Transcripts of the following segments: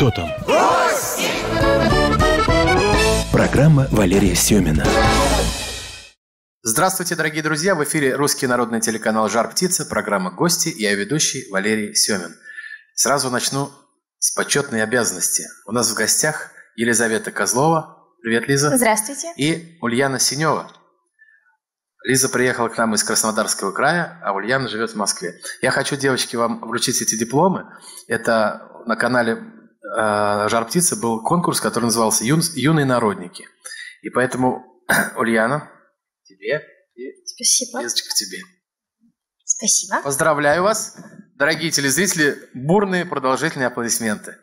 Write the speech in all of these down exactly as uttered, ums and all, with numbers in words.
Кто там? Гости! Программа Валерия Семина. Здравствуйте, дорогие друзья! В эфире русский народный телеканал «Жар птица», программа «Гости». Я ведущий Валерий Семин. Сразу начну с почетной обязанности. У нас в гостях Елизавета Козлова. Привет, Лиза. Здравствуйте. И Ульяна Синева. Лиза приехала к нам из Краснодарского края, а Ульяна живет в Москве. Я хочу, девочки, вам вручить эти дипломы. Это на канале э, «Жар птица» был конкурс, который назывался Ю... «Юные народники». И поэтому, Ульяна, тебе и Спасибо. Лизочка, тебе. Спасибо. Поздравляю вас, дорогие телезрители, бурные продолжительные аплодисменты.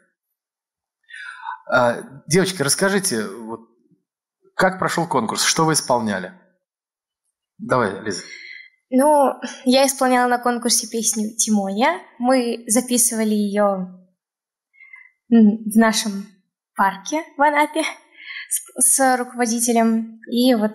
А, девочки, расскажите, вот, как прошел конкурс, что вы исполняли? Давай, Лиза. Ну, я исполняла на конкурсе песню «Тимоня». Мы записывали ее в нашем парке в Анапе с, с руководителем. И вот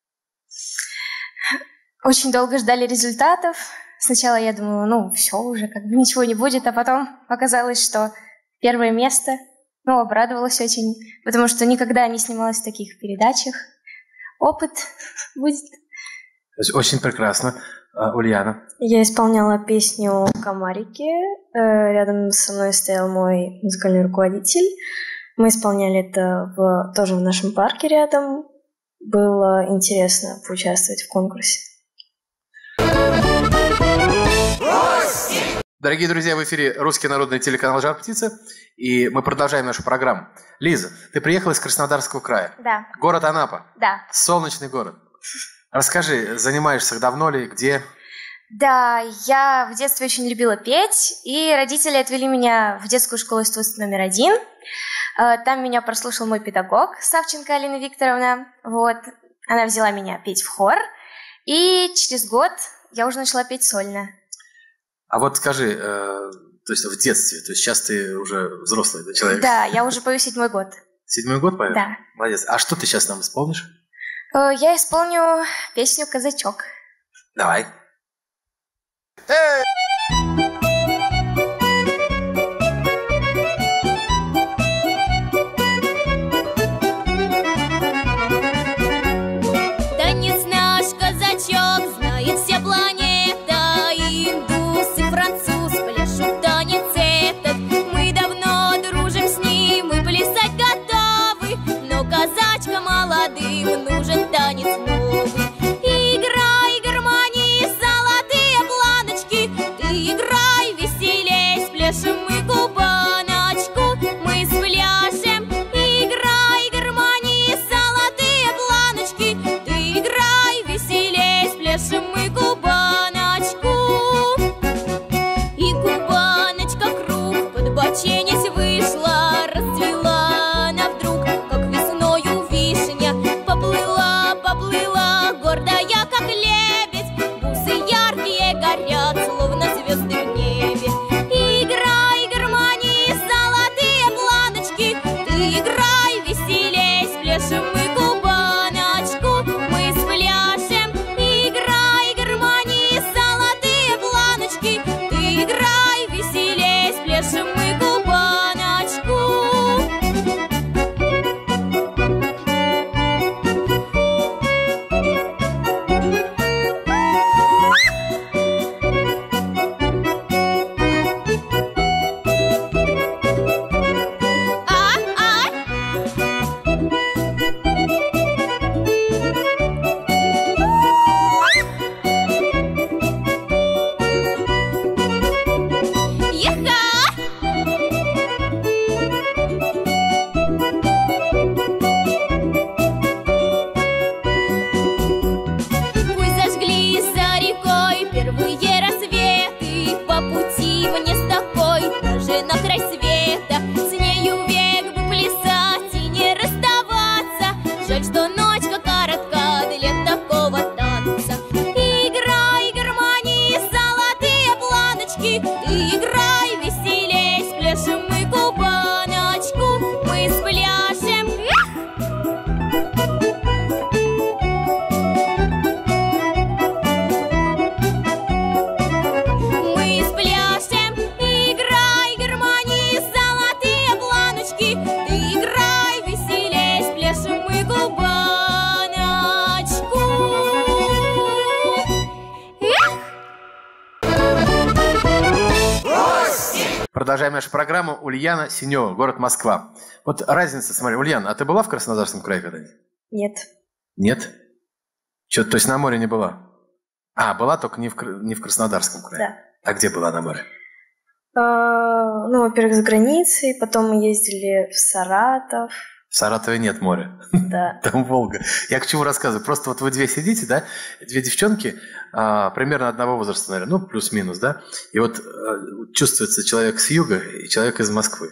очень долго ждали результатов. Сначала я думала, ну, все уже, как бы ничего не будет, а потом оказалось, что первое место. Ну, обрадовалась очень, потому что никогда не снималась в таких передачах. Опыт будет. Очень прекрасно. А, Ульяна? Я исполняла песню «Комарики». Рядом со мной стоял мой музыкальный руководитель. Мы исполняли это в, тоже в нашем парке рядом. Было интересно поучаствовать в конкурсе. Дорогие друзья, в эфире русский народный телеканал «Жар птица», и мы продолжаем нашу программу. Лиза, ты приехала из Краснодарского края. Да. Город Анапа. Да. Солнечный город. Расскажи, занимаешься давно ли, где? Да, я в детстве очень любила петь, и родители отвели меня в детскую школу искусств номер один. Там меня прослушал мой педагог Савченко Алина Викторовна. Вот. Она взяла меня петь в хор, и через год я уже начала петь сольно. А вот скажи, э, то есть в детстве, то есть сейчас ты уже взрослый да, человек? Да, я уже пою седьмой год. Седьмой год поешь? Да. Молодец. А что ты сейчас нам исполнишь? Я исполню песню «Казачок». Давай. Танец наш казачок знает вся планета, и индус, и француз пляшут танец этот. Мы давно дружим с ним, мы плясать готовы, но казачка молодым нужен танец новый. Играй, гармонии, золотые планочки, ты играй веселей, спляшем мы кубаночку, мы спляшем. Играй, гармонии, золотые планочки, ты играй веселей, спляшем мы кубаночку. И кубаночка круг подбоченясь вышла, расцвела она вдруг, как весною вишня. Поплыла, поплыла, гордая, как лебедь, бусы яркие горят, словно звезды в небе. Играй, гармонии, золотые планочки, ты играй веселей, спляшем мы кубаночку, мы спляшем. Играй, гармонии, золотые планочки, ты играй веселей, спляшем мы кубаночку. Вы зажгли за рекой первые рассветы, по пути мне с такой даже на край света. С нею век бы плясать и не расставаться, жаль, что ночка коротка для такого танца. Играй, гармонии, золотые планочки, ты играй веселей, спляшем мы кубаночку, мы спляшем. Продолжаем нашу программу. Ульяна Синева, город Москва. Вот разница, смотри, Ульяна, а ты была в Краснодарском крае когда-нибудь? Нет. Нет? Что, то есть на море не была? А, была только не в, не в Краснодарском крае? Да. А где была на море? А, ну, во-первых, за границей, потом мы ездили в Саратов. В Саратове нет моря. Да. Там Волга. Я к чему рассказываю? Просто вот вы две сидите, да? Две девчонки, а, примерно одного возраста, наверное, ну, плюс-минус, да? И вот а, чувствуется человек с юга и человек из Москвы.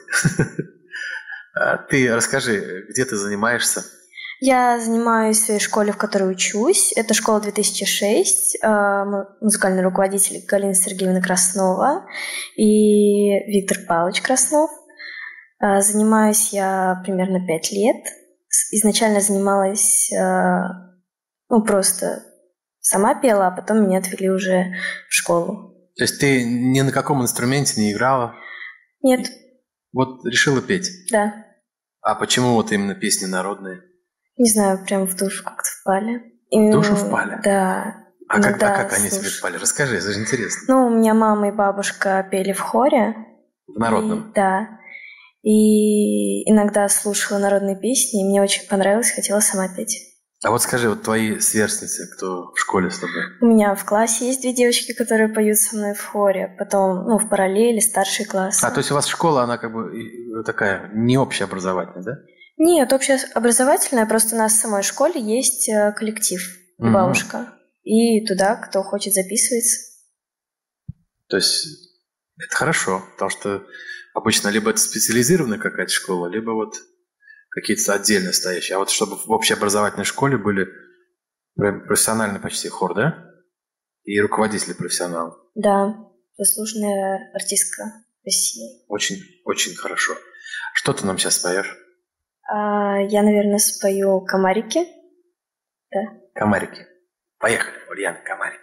Ты расскажи, где ты занимаешься? Я занимаюсь в своей школе, в которой учусь. Это школа две тысячи шесть. Музыкальный руководитель Галина Сергеевна Краснова и Виктор Павлович Краснов. Занимаюсь я примерно пять лет. Изначально занималась, ну, просто сама пела, а потом меня отвели уже в школу. То есть ты ни на каком инструменте не играла? Нет. Вот решила петь? Да. А почему вот именно песни народные? Не знаю, прям в душу как-то впали. В душу впали? Да. А как, а как они тебе впали? Расскажи, это же интересно. Ну, у меня мама и бабушка пели в хоре. В народном? И, да. И иногда слушала народные песни, и мне очень понравилось, хотела сама петь. А вот скажи, вот твои сверстницы, кто в школе с тобой? У меня в классе есть две девочки, которые поют со мной в хоре, потом, ну, в параллели, старший класс. А, то есть у вас школа, она как бы такая не общеобразовательная, да? Нет, общеобразовательная, просто у нас в самой школе есть коллектив, угу. бабушка, и туда, кто хочет, записывается. То есть это хорошо, потому что обычно либо это специализированная какая-то школа, либо вот какие-то отдельно стоящие. А вот чтобы в общеобразовательной школе были прям профессиональный почти хор, да? И руководители профессионалы. Да, заслуженная артистка России. Очень, очень хорошо. Что ты нам сейчас споешь? А, я, наверное, спою «Комарики». Да. «Комарики». Поехали, Ульяна, «Комарики».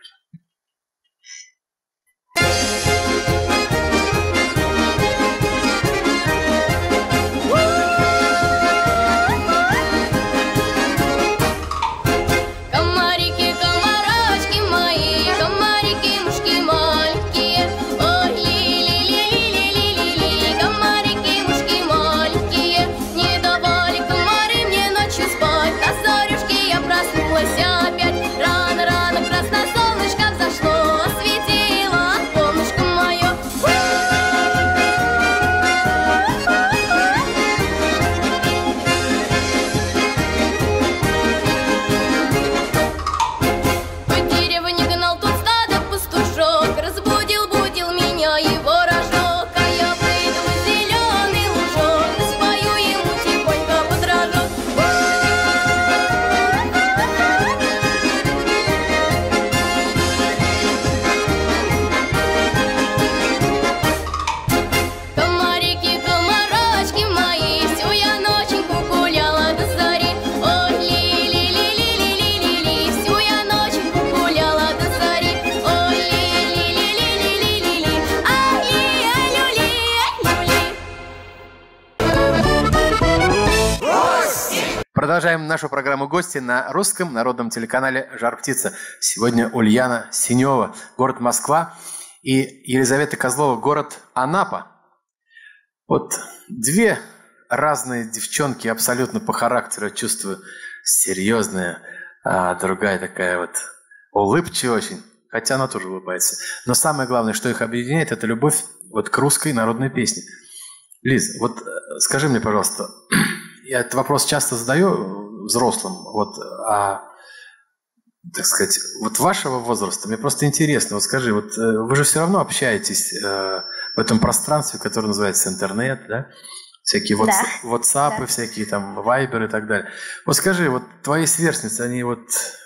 Продолжаем нашу программу «Гости» на русском народном телеканале «Жар птица». Сегодня Ульяна Синева, город Москва, и Елизавета Козлова, город Анапа. Вот две разные девчонки абсолютно по характеру, чувствую, серьезная, а другая такая вот улыбчивая очень, хотя она тоже улыбается. Но самое главное, что их объединяет, это любовь вот к русской народной песне. Лиз, вот скажи мне, пожалуйста, я этот вопрос часто задаю взрослым, вот, а, так сказать, вот вашего возраста, мне просто интересно, вот скажи, вот вы же все равно общаетесь э, в этом пространстве, которое называется интернет, да, всякие вот, да. WhatsApp, да. всякие там Viber и так далее. Вот скажи, вот твои сверстницы, они вот,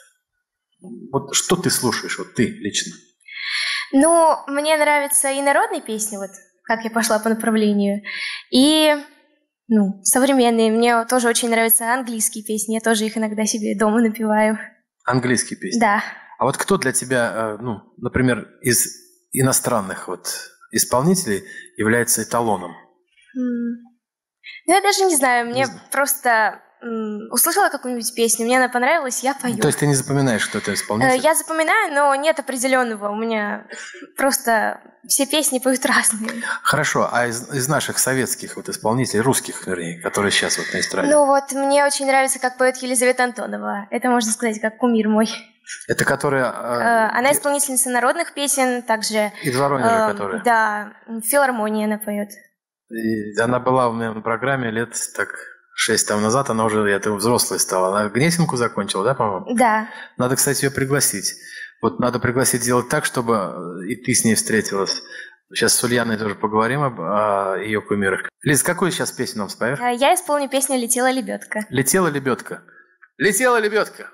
вот что ты слушаешь, вот ты лично? Ну, мне нравятся и народные песни, вот, как я пошла по направлению, и... Ну, современные. Мне тоже очень нравятся английские песни. Я тоже их иногда себе дома напеваю. Английские песни? Да. А вот кто для тебя, ну, например, из иностранных вот исполнителей является эталоном? Mm. Ну, я даже не знаю. Мне не просто м, услышала какую-нибудь песню, мне она понравилась, я пою. То есть ты не запоминаешь, кто это Э, исполнитель? Я запоминаю, но нет определенного. У меня просто все песни поют разные. Хорошо, а из, из наших советских вот исполнителей, русских, вернее, которые сейчас вот на эстраде, Ну вот, мне очень нравится, как поет Елизавета Антонова. Это, можно сказать, как кумир мой. это которые... Э, э, Она исполнительница народных песен, также... из Воронежа, э, которые... Да, в филармонии она поет. И она была у меня на программе лет так шесть там назад, она уже, я думаю, взрослой стала. Она Гнесинку закончила, да, по-моему? Да. Надо, кстати, ее пригласить. Вот надо пригласить сделать так, чтобы и ты с ней встретилась. Сейчас с Ульяной тоже поговорим об о ее кумирах. Лиз, какую сейчас песню нам споешь? Э, Я исполню песню «Летела лебедка». Летела лебедка. Летела лебедка.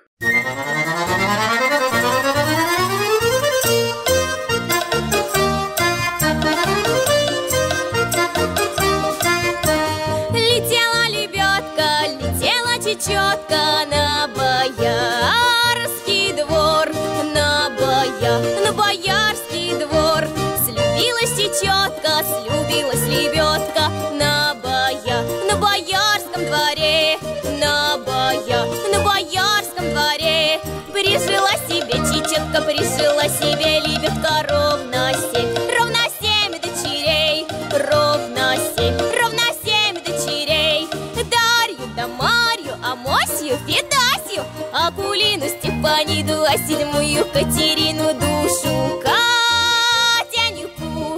Летела лебедка, летела чечетка на боярский двор, на боя, на боярский двор. Слюбилась чечетка, слюбилась лебедка на боя, на боярском дворе, на боя, на боярском дворе. Прижила себе чечетка, прижила себе лебедка ровно семь, ровно семь дочерей, ровно семь, ровно семь дочерей. Дарью да Марью, Амосью, Федасью, Акулину, Степаниду, а седьмую Катерину, душу Катяньку,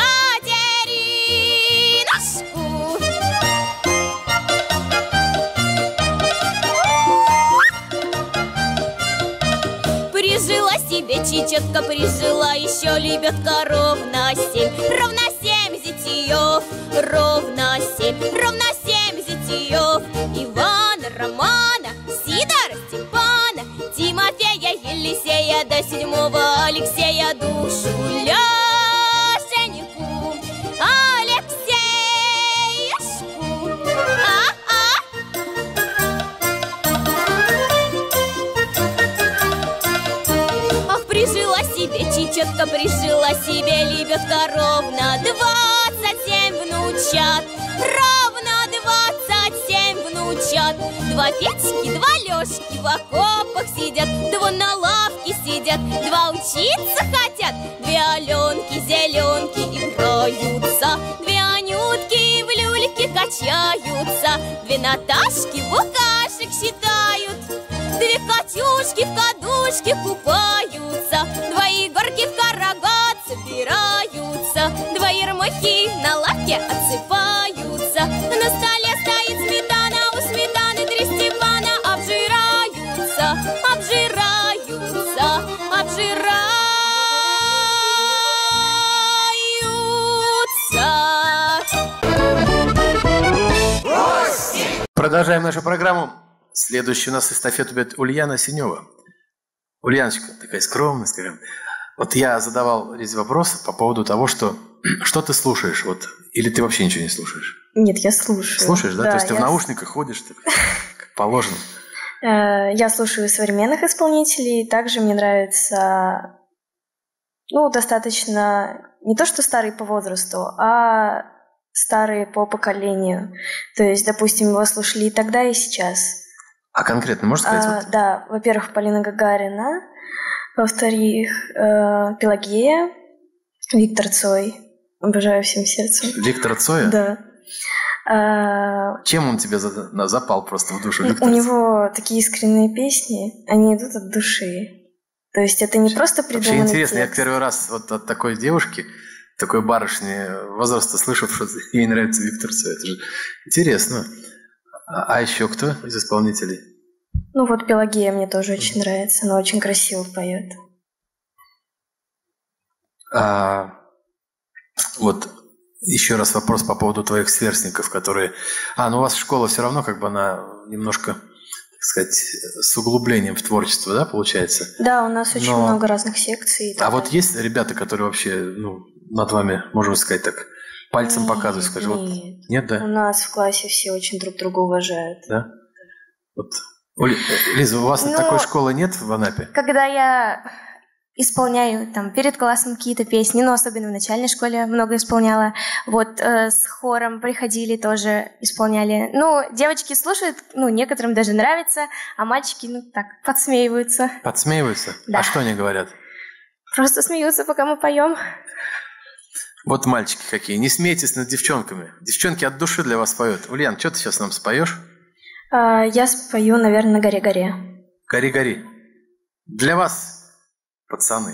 Катеринушку. Прижила себе чечетка, прижила еще лебедка ровно семь, ровно семь зятьев, ровно семь, ровно семь зятьев. Ивана, Романа, Сидора, Степана, Тимофея, Елисея, до седьмого Алексея, душу Ляшеньку, Алексеюшку. А-а! Ах, прижила себе чечетка, прижила себе лебедка ровно двадцать семь внучат, ровно двадцать семь внучат. Два Петьки, два Лёшки в окопах сидят, два на лавке сидят, два учиться хотят, две Аленки, зеленки играются, две Анютки в люльке качаются, две Наташки букашек считают, две Катюшки в кадушке купаются, два Егорки в карагат собираются, два Ермохи на лавке отсыпаются. На столе стоит сметана, у сметаны три Степана обжираются, обжираются, обжираются. Продолжаем нашу программу. Следующий у нас эстафету будет Ульяна Синева. Ульяночка, такая скромная, скажем. Вот я задавал здесь вопрос по поводу того, что, что ты слушаешь, вот, или ты вообще ничего не слушаешь? Нет, я слушаю. Слушаешь, да? Да, То есть ты в я наушниках ходишь, так, как положено. Э, Я слушаю современных исполнителей. Также мне нравится, ну, достаточно не то, что старые по возрасту, а старые по поколению. То есть, допустим, его слушали и тогда, и сейчас. А конкретно можешь сказать? А, вот? Да, во-первых, Полина Гагарина, во-вторых, э, Пелагея, Виктор Цой. Обожаю всем сердцем. Виктор Цоя? Да. А, Чем он тебе за- на- запал просто в душу? ну, Виктор у Цой? него такие искренние песни, они идут от души. То есть это не просто Вообще придуманный интересно, я текст. первый раз вот от такой девушки, такой барышни возраста слышу, что ей нравится Виктор Цой. Это же интересно. А, а еще кто из исполнителей? Ну вот Пелагея мне тоже очень нравится, она очень красиво поет. А, вот еще раз вопрос по поводу твоих сверстников, которые... А, ну у вас школа все равно как бы она немножко, так сказать, с углублением в творчество, да, получается? Да, у нас очень Но- много разных секций. и А так вот далее. есть ребята, которые вообще, ну, над вами, можно сказать так, пальцем Нет, показывают, скажи, вот... нет. Нет, У да? нас в классе все очень друг друга уважают. Да? Вот. Оль- э, Лиза, у вас Ну, такой школы нет в Анапе? Когда я исполняю там перед классом какие-то песни, но особенно в начальной школе много исполняла. Вот э, с хором приходили, тоже исполняли. Ну, девочки слушают, ну, некоторым даже нравится, а мальчики, ну, так, подсмеиваются. Подсмеиваются? Да. А что они говорят? Просто смеются, пока мы поем. Вот мальчики какие, не смейтесь над девчонками. Девчонки от души для вас поют. Ульян, что ты сейчас нам споешь? А, я спою, наверное, на горе-горе. Гори-гори. Для вас, пацаны.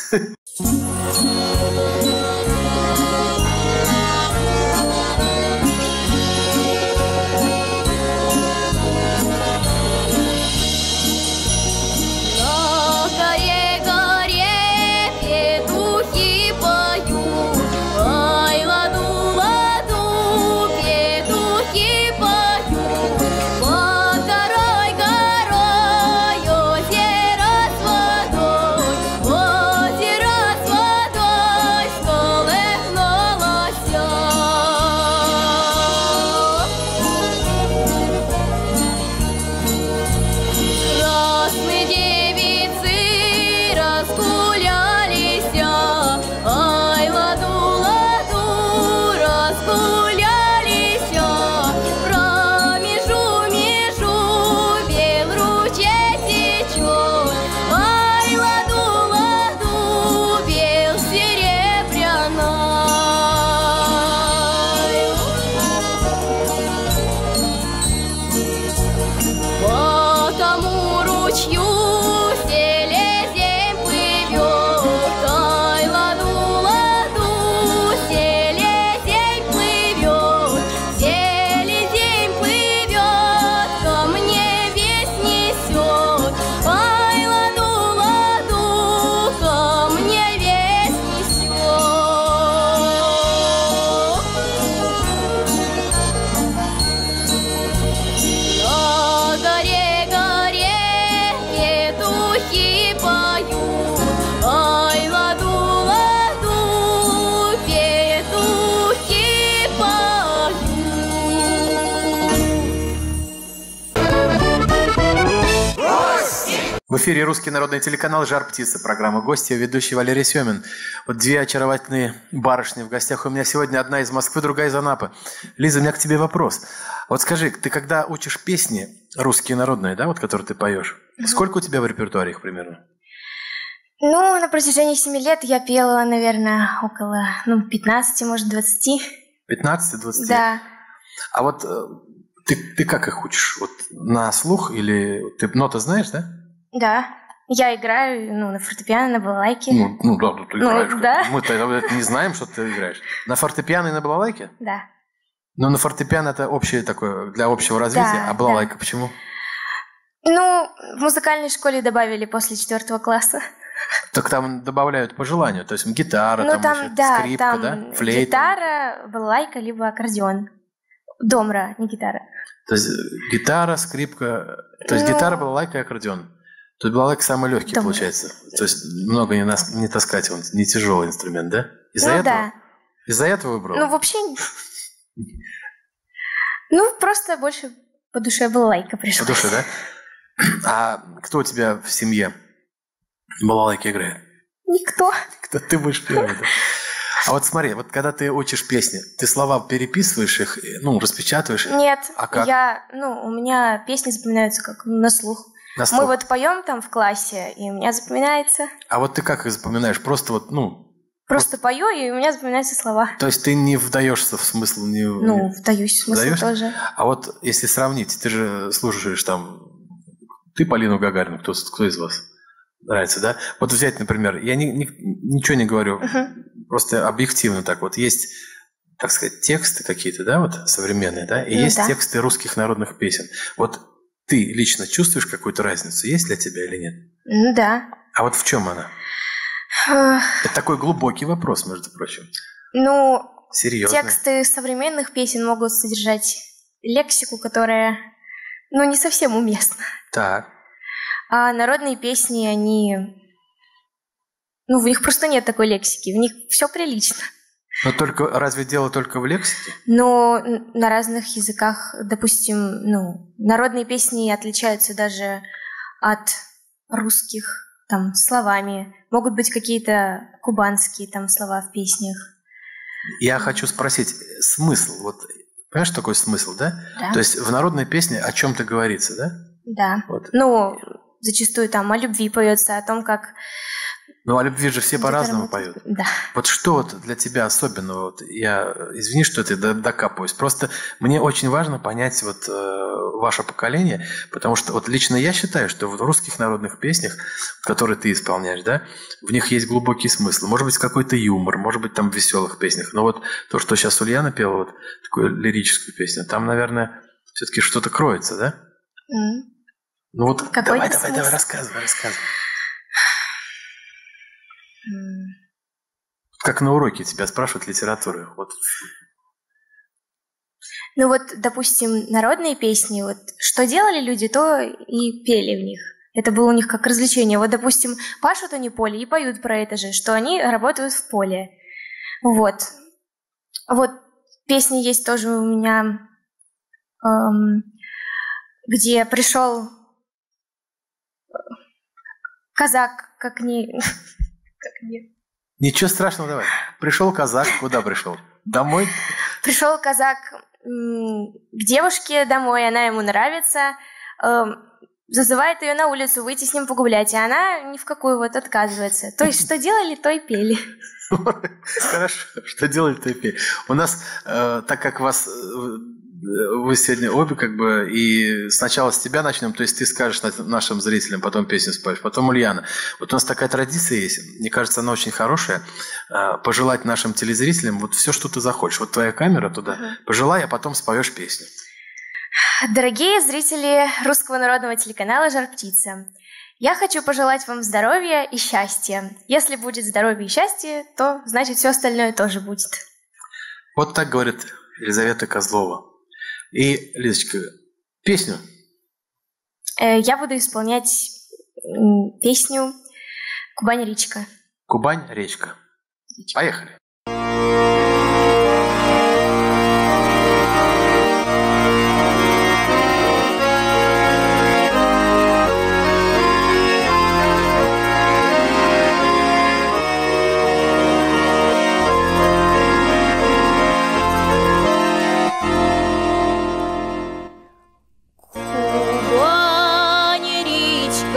В эфире русский народный телеканал «Жар птица», программа «Гости», ведущий Валерий Семин. Вот две очаровательные барышни в гостях у меня сегодня, одна из Москвы, другая из Анапы. Лиза, у меня к тебе вопрос. Вот скажи, ты когда учишь песни русские народные, да, вот которые ты поешь, mm-hmm. сколько у тебя в репертуаре их примерно? Ну, на протяжении семи лет я пела, наверное, около ну, пятнадцати, может, двадцати. пятнадцати-двадцати? Да. А вот ты, ты как их учишь? Вот на слух или ты ноты знаешь, да? Да, я играю ну, на фортепиано, на балалайке. Ну, ну да, ты играешь. Ну, да. Мы-то не знаем, что ты играешь. На фортепиано и на балалайке? Да. Но на фортепиано это общее такое, для общего развития, да, а балалайка да. почему? Ну, в музыкальной школе добавили после четвертого класса. Так там добавляют по желанию, то есть гитара, ну, там, там еще, да, скрипка, там да, флейта. Гитара, балалайка, либо аккордеон. Домра, не гитара. То есть гитара, скрипка, то есть ну, гитара, балалайка и аккордеон. То есть балалайка самый легкий Домра. Получается. То есть много не, нас, не таскать, он не тяжелый инструмент, да? Из-за ну, этого? Да. Из-за этого выбрал? Ну, вообще... Ну, просто больше по душе балалайка пришла. По душе, да? А кто у тебя в семье балалайки играет? Никто. Кто ты будешь первый, да? А вот смотри, вот когда ты учишь песни, ты слова переписываешь их, ну, распечатываешь? Нет. А как? Я, ну, у меня песни запоминаются как на слух. На слух. Мы вот поем там в классе, и у меня запоминается. А вот ты как их запоминаешь? Просто вот, ну... Просто вот... пою, и у меня запоминаются слова. То есть ты не вдаешься в смысл? Не... Ну, вдаюсь в смысл вдаешься? тоже. А вот если сравнить, ты же слушаешь там... Ты Полину Гагарину, кто, кто из вас нравится, да? Вот взять, например, я ни, ни, ничего не говорю, uh-huh. просто объективно так. Вот есть, так сказать, тексты какие-то, да, вот современные, да? И ну, есть да. тексты русских народных песен. Вот ты лично чувствуешь какую-то разницу? Есть для тебя или нет? Ну да. А вот в чем она? Это такой глубокий вопрос, между прочим. Ну, серьезный. Тексты современных песен могут содержать лексику, которая, ну, не совсем уместна. Так. А народные песни, они... Ну, в них просто нет такой лексики, в них все прилично. Но только разве дело только в лексике? Но на разных языках, допустим, ну, народные песни отличаются даже от русских. там словами. Могут быть какие-то кубанские там слова в песнях. Я хочу спросить, смысл, вот, понимаешь, такой смысл, да? Да. То есть в народной песне о чем-то говорится, да? Да. Вот. Ну, зачастую там о любви поется, о том, как... Ну, о любви же все где-то по-разному работать. поют. Да. Вот что вот для тебя особенного? Вот я, извини, что ты докапываюсь. Просто мне очень важно понять вот э, ваше поколение, потому что вот лично я считаю, что вот в русских народных песнях, которые ты исполняешь, да, в них есть глубокий смысл. Может быть, какой-то юмор, может быть, там в веселых песнях. Но вот то, что сейчас Ульяна пела, вот такую лирическую песню, там, наверное, все-таки что-то кроется, да? Mm. Ну вот Какой давай, смысл? давай, давай, рассказывай, рассказывай. Как на уроке тебя спрашивают литературы. Вот. Ну вот, допустим, народные песни, вот что делали люди, то и пели в них. Это было у них как развлечение. Вот, допустим, пашут они поле и поют про это же, что они работают в поле. Вот. Вот песни есть тоже у меня, эм, где пришел казак, как не... как не... Ничего страшного, давай. Пришел казак, куда пришел? Домой? Пришел казак м, к девушке домой, она ему нравится, э, зазывает ее на улицу выйти с ним погулять, и она ни в какую вот отказывается. То есть, что делали, то и пели. Хорошо, что делали, то и пели. У нас, э, так как вас... Э, вы сегодня обе как бы, и сначала с тебя начнем, то есть ты скажешь нашим зрителям, потом песню споешь, потом Ульяна. Вот у нас такая традиция есть, мне кажется, она очень хорошая, пожелать нашим телезрителям вот все, что ты захочешь. Вот твоя камера туда, uh-huh. пожелай, а потом споешь песню. Дорогие зрители русского народного телеканала «Жар-птица», я хочу пожелать вам здоровья и счастья. Если будет здоровье и счастье, то, значит, все остальное тоже будет. Вот так говорит Елизавета Козлова. И, Лизочка, песню? Я буду исполнять песню «Кубань-речка». «Кубань-речка». Поехали.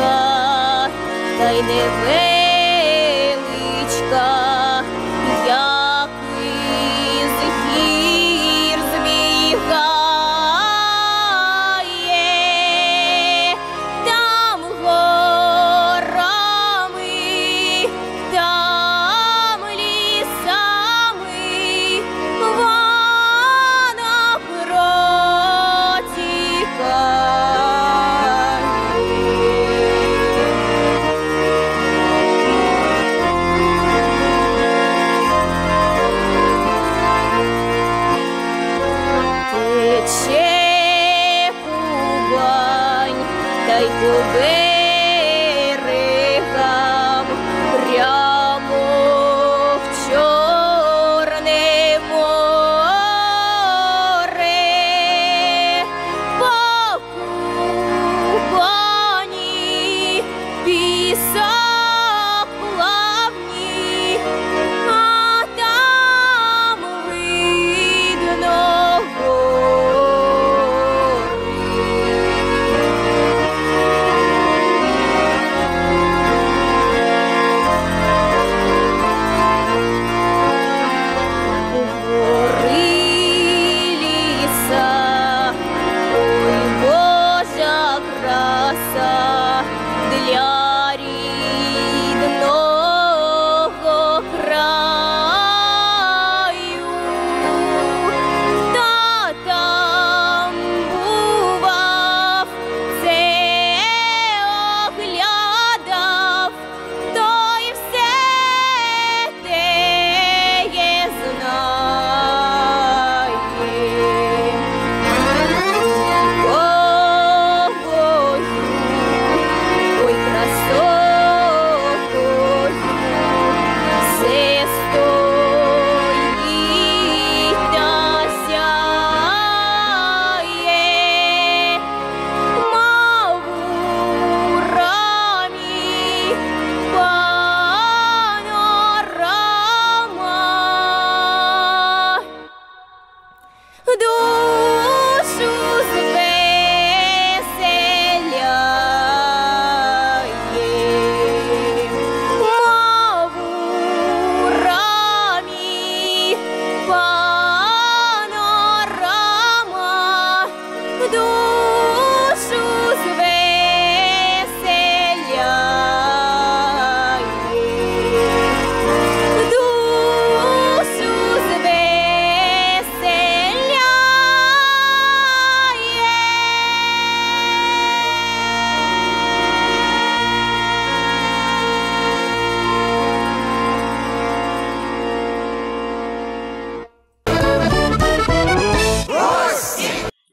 Невеличка, я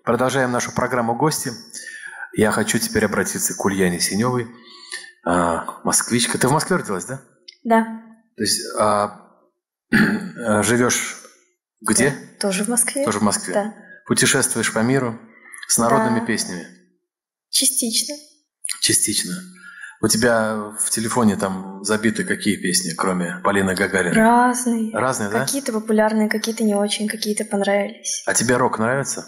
продолжаем нашу программу «Гости». Я хочу теперь обратиться к Ульяне Синевой. А, москвичка. Ты в Москве родилась, да? Да. То есть а, живешь где? Да, тоже в Москве. Тоже в Москве. Да. Путешествуешь по миру с народными Да. песнями? Частично. Частично. У тебя в телефоне там забиты какие песни, кроме Полины Гагариной? Разные. Разные, да? Какие-то популярные, какие-то не очень, какие-то понравились. А тебе рок нравится?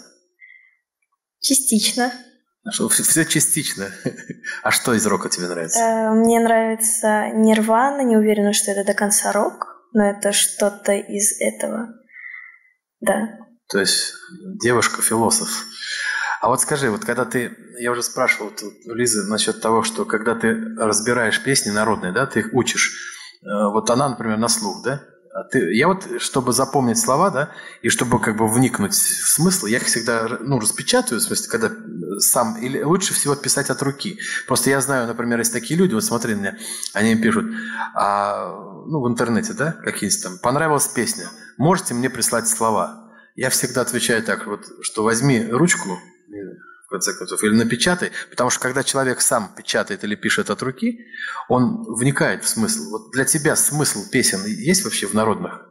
Частично. Что, все, все частично. А что из рока тебе нравится? Э, Мне нравится Нирвана, не уверена, что это до конца рок, но это что-то из этого. Да. То есть девушка-философ. А вот скажи, вот когда ты, я уже спрашивал вот, у Лизы насчет того, что когда ты разбираешь песни народные, да, ты их учишь, э, вот она, например, на слух, да, а ты, я вот, чтобы запомнить слова, да, и чтобы как бы вникнуть в смысл, я их всегда, ну, распечатаю, в смысле, когда сам, или лучше всего писать от руки. Просто я знаю, например, есть такие люди, вот смотри на меня, они им пишут, а, ну, в интернете, да, какие-нибудь там, понравилась песня, можете мне прислать слова? Я всегда отвечаю так, вот, что возьми ручку, в конце концов, или напечатай, потому что когда человек сам печатает или пишет от руки, он вникает в смысл. Вот для тебя смысл песен есть вообще в народных?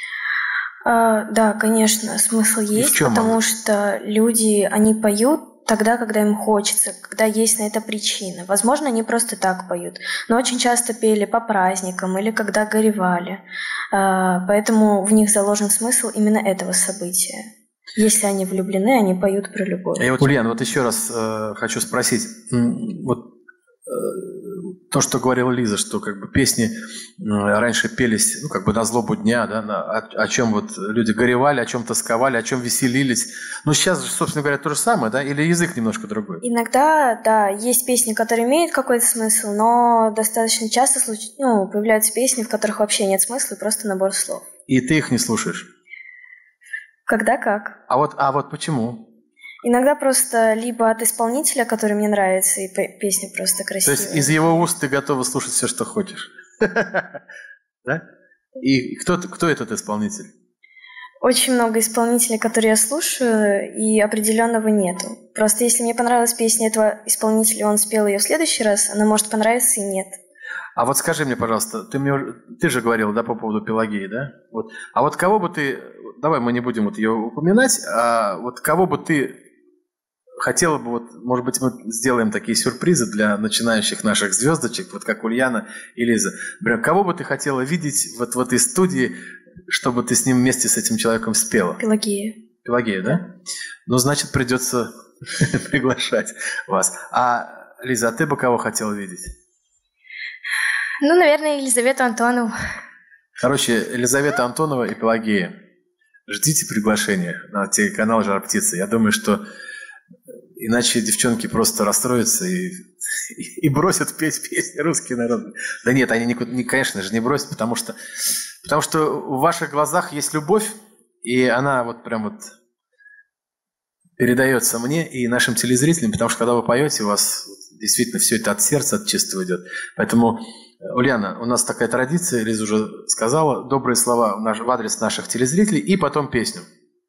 А, да, конечно, смысл есть, в чем потому он? что люди, они поют тогда, когда им хочется, когда есть на это причина. Возможно, они просто так поют, но очень часто пели по праздникам или когда горевали. А, поэтому в них заложен смысл именно этого события. Если они влюблены, они поют про любовь. Я вот, Ульяна, вот еще раз э, хочу спросить. М, Вот э, то, что говорила Лиза, что как бы песни э, раньше пелись, ну, как бы на злобу дня, да, на, о, о чем вот люди горевали, о чем тосковали, о чем веселились. Но сейчас же, собственно говоря, то же самое, да? Или язык немножко другой? Иногда, да, есть песни, которые имеют какой-то смысл, но достаточно часто случ- ну, появляются песни, в которых вообще нет смысла, и просто набор слов. И ты их не слушаешь? Когда как. А вот, а вот почему? Иногда просто либо от исполнителя, который мне нравится, и п- песня просто То красивая. есть из его уст ты готова слушать все, что хочешь? Да? И кто, кто этот исполнитель? Очень много исполнителей, которые я слушаю, и определенного нету. Просто если мне понравилась песня этого исполнителя, он спел ее в следующий раз, она может понравиться и нет. А вот скажи мне, пожалуйста, ты, мне, уже- ты же говорил, да, по поводу Пелагеи, да? Вот. А вот кого бы ты, давай мы не будем вот ее упоминать, а вот кого бы ты хотела бы, вот, может быть, мы сделаем такие сюрпризы для начинающих наших звездочек, вот как Ульяна и Лиза. Например, кого бы ты хотела видеть вот в этой студии, чтобы ты с ним вместе с этим человеком спела? Пелагея. Пелагея, да? Ну, значит, придется приглашать вас. А, Лиза, а ты бы кого хотела видеть? Ну, наверное, Елизавету Антонову. Короче, Елизавета Антонова и Пелагея. Ждите приглашения на телеканал «Жар птицы». Я думаю, что иначе девчонки просто расстроятся и, и бросят петь песни русские народные. Да нет, они, никуда, не, конечно же, не бросят, потому что, потому что в ваших глазах есть любовь, и она вот прям вот передается мне и нашим телезрителям, потому что когда вы поете, у вас действительно все это от сердца, от чистого идет. Поэтому, Ульяна, у нас такая традиция, Лиза уже сказала, добрые слова в, наш, в адрес наших телезрителей и потом песню.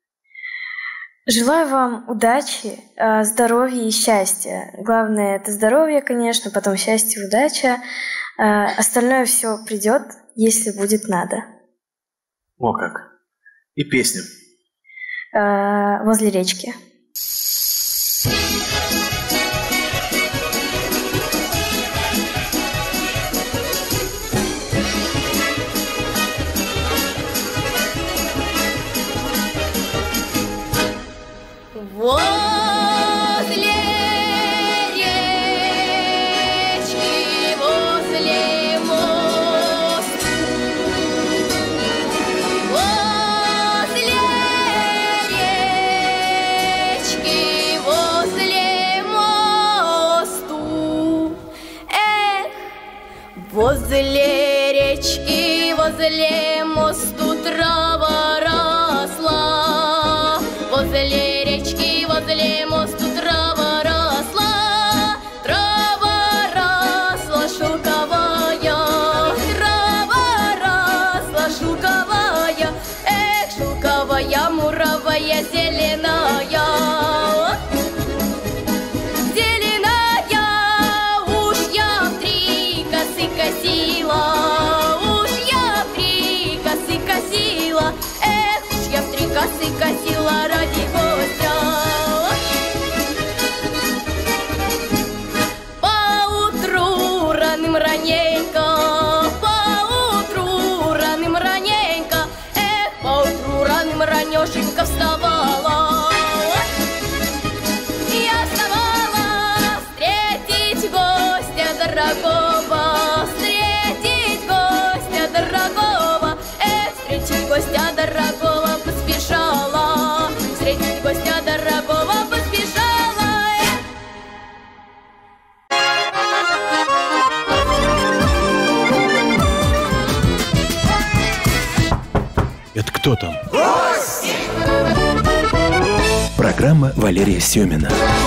Желаю вам удачи, э, здоровья и счастья. Главное – это здоровье, конечно, потом счастье, удача. Э, Остальное все придет, если будет надо. О как. И песню. Э, Возле речки. Возле речки, возле моста, возле речки, возле мосту, эх, возле речки, возле мосту трава росла, возле возле мосту трава росла, трава росла шелковая, трава росла шелковая, эх, шелковая, муровая, зеленая. дорогого, встретить гостя дорогого, эх, встретить гостя дорогого поспешала, встретить гостя дорогого поспешала. Это кто там? Программа Валерия Семина.